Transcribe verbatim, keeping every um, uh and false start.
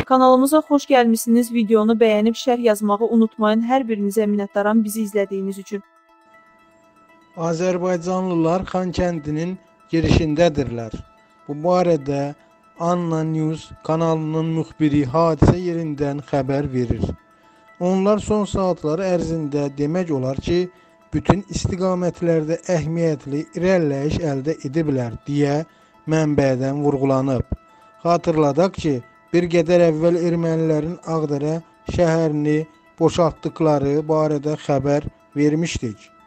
Kanalımıza xoş gəlmişsiniz. Videonu bəyənib şərh yazmağı unutmayın. Hər birinizə minnətdaram bizi izlədiyiniz üçün. Azərbaycanlılar Xankəndinin girişindədirlər. Bu barədə Anna News kanalının müxbiri hadisə yerindən xəbər verir. Onlar son saatlar ərzində demək olar ki, bütün istiqamətlərdə əhəmiyyətli irəliləyiş əldə ediblər deyə mənbədən vurğulanıb. Xatırladaq ki, bir qədər əvvəl ermənilərin Ağdərə şəhərini boşaltdıkları barədə xəbər vermişdik.